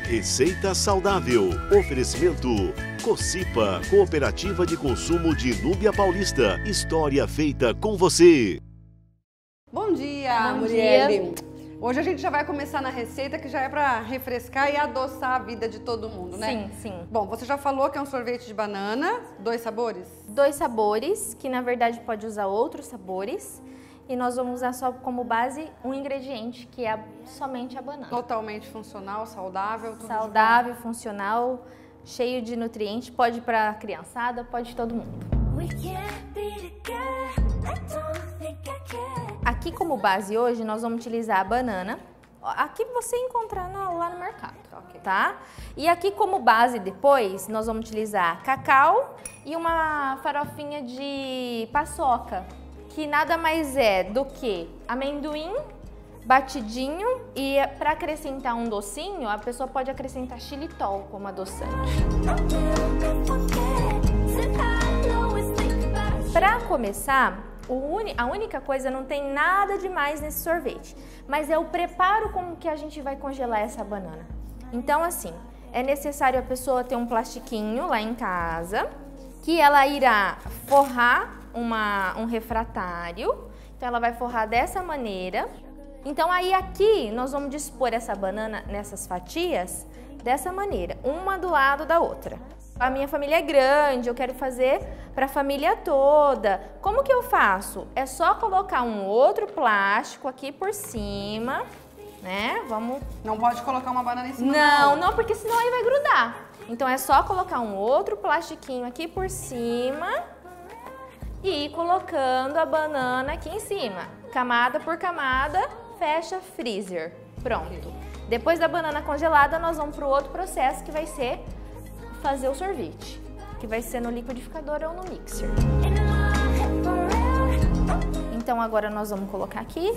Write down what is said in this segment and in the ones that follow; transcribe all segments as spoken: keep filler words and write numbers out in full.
Receita saudável. Oferecimento Cocipa, Cooperativa de Consumo de Núbia Paulista. História feita com você. Bom dia, Bom Murielle. dia. Hoje a gente já vai começar na receita que já é para refrescar e adoçar a vida de todo mundo, né? Sim, sim. Bom, você já falou que é um sorvete de banana, dois sabores? Dois sabores, que na verdade pode usar outros sabores. E nós vamos usar só como base um ingrediente, que é a, somente a banana. Totalmente funcional, saudável, tudo Saudável, funcional, cheio de nutrientes. Pode para criançada, pode todo mundo. Aqui como base hoje nós vamos utilizar a banana. Aqui você encontrar no, lá no mercado, okay. Tá? E aqui como base depois nós vamos utilizar cacau e uma farofinha de paçoca, que nada mais é do que amendoim batidinho, e para acrescentar um docinho, a pessoa pode acrescentar xilitol como adoçante. Para começar, a única coisa, não tem nada demais nesse sorvete, mas é o preparo como que a gente vai congelar essa banana. Então assim, é necessário a pessoa ter um plastiquinho lá em casa, que ela irá forrar uma, um refratário. Então ela vai forrar dessa maneira. Então aí aqui nós vamos dispor essa banana nessas fatias dessa maneira, uma do lado da outra. A minha família é grande, eu quero fazer para a família toda. Como que eu faço? É só colocar um outro plástico aqui por cima, né? Vamos... Não pode colocar uma banana em cima Não, da não, porque senão aí vai grudar. Então é só colocar um outro plastiquinho aqui por cima e ir colocando a banana aqui em cima. Camada por camada, fecha freezer. Pronto. Depois da banana congelada, nós vamos para o outro processo, que vai ser fazer o sorvete, que vai ser no liquidificador ou no mixer. Então agora nós vamos colocar aqui.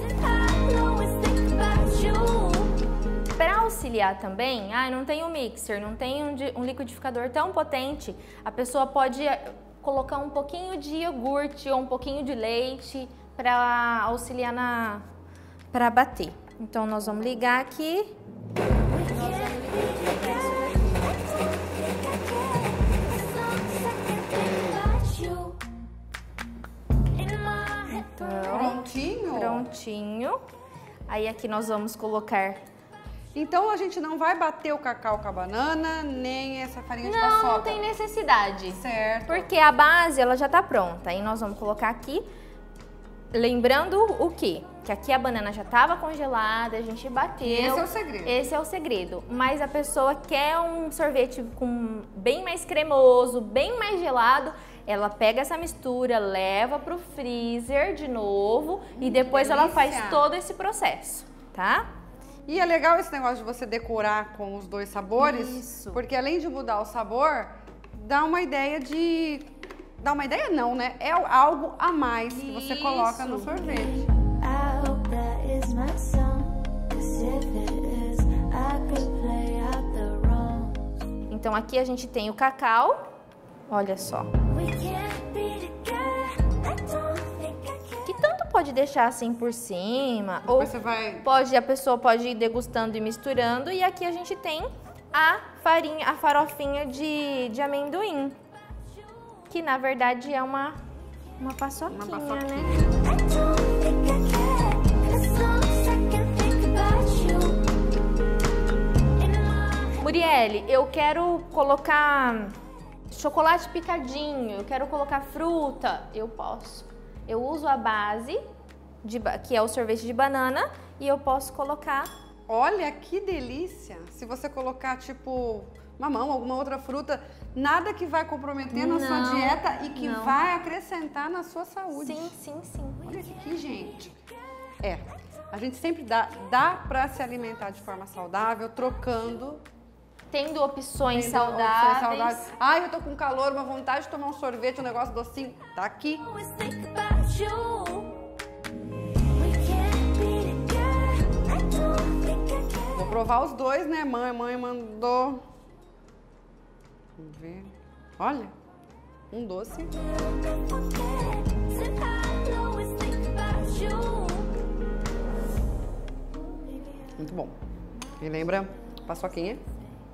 Para auxiliar também, ah, não tem um mixer, não tem um, um liquidificador tão potente, a pessoa pode colocar um pouquinho de iogurte ou um pouquinho de leite para auxiliar na para bater. Então nós vamos ligar aqui. Prontinho? Prontinho. Aí aqui nós vamos colocar... Então a gente não vai bater o cacau com a banana, nem essa farinha de paçoca? Não, não tem necessidade. Certo. Porque a base, ela já tá pronta. Aí nós vamos colocar aqui, lembrando o quê? Que aqui a banana já estava congelada, a gente bateu. Esse é o segredo. Esse é o segredo. Mas a pessoa quer um sorvete com bem mais cremoso, bem mais gelado, ela pega essa mistura, leva pro freezer de novo hum, e depois delícia. Ela faz todo esse processo, tá? E é legal esse negócio de você decorar com os dois sabores, Isso. Porque além de mudar o sabor, dá uma ideia de... Dá uma ideia não, né? É algo a mais que você Isso. coloca no sorvete. Então aqui a gente tem o cacau, olha só. Que tanto pode deixar assim por cima, Depois ou você vai... pode, a pessoa pode ir degustando e misturando. E aqui a gente tem a farinha, a farofinha de, de amendoim, que na verdade é uma, uma paçoquinha, uma paçoquinha, né? Murielle, eu quero colocar chocolate picadinho, eu quero colocar fruta, eu posso. Eu uso a base, de, que é o sorvete de banana, e eu posso colocar... Olha que delícia! Se você colocar tipo mamão, alguma outra fruta, nada que vai comprometer na não, sua dieta e que não. vai acrescentar na sua saúde. Sim, sim, sim. Olha aqui, gente. É, a gente sempre dá, dá para se alimentar de forma saudável, trocando... Tendo opções Tendo saudáveis. opções saudáveis. Ai, eu tô com calor, uma vontade de tomar um sorvete, um negócio docinho. Tá aqui. Vou provar os dois, né? Mãe, mãe mandou. Vamos ver. Olha, um doce. Muito bom. Me lembra paçoquinha.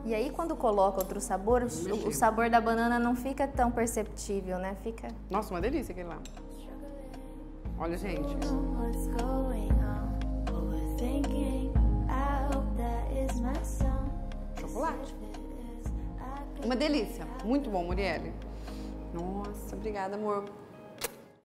E aí, quando coloca outro sabor, o, o sabor da banana não fica tão perceptível, né? Fica... Nossa, uma delícia aquele lá. Olha, gente. Chocolate. Uma delícia. Muito bom, Murielle. Nossa, obrigada, amor.